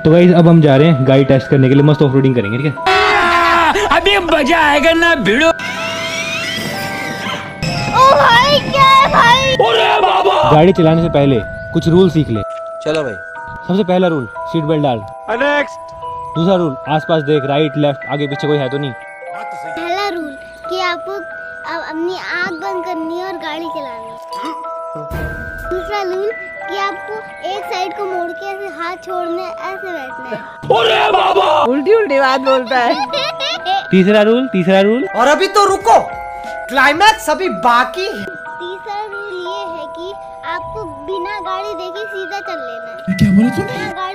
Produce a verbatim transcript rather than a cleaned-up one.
तो गाइस अब हम जा रहे हैं गाड़ी टेस्ट करने के लिए, मस्त ऑफ रोडिंग करेंगे, ठीक है। अभी मजा आएगा ना भिड़ो। ओ भाई क्या है भाई? अरे बाबा। गाड़ी चलाने से पहले कुछ रूल सीख ले। चलो भाई। सबसे पहला रूल, सीट बेल्ट डाल। नेक्स्ट। दूसरा रूल, आसपास देख, राइट लेफ्ट आगे पीछे कोई है तो नहीं। पहला रूल कि आपको अब अपनी आँख बंद करनी है और गाड़ी चलानी है। दूसरा रूल कि आपको एक साइड को मोड़ के ऐसे हाथ छोड़ने, ऐसे बैठना है। अरे बाबा। उल्टी उल्टी बात बोलता है। तीसरा रूल तीसरा रूल और अभी तो रुको, क्लाइमैक्स अभी बाकी है। तीसरा रूल ये है कि आपको बिना गाड़ी देखे सीधा चल लेना है। क्या बोला तूने? बिना गाड़ी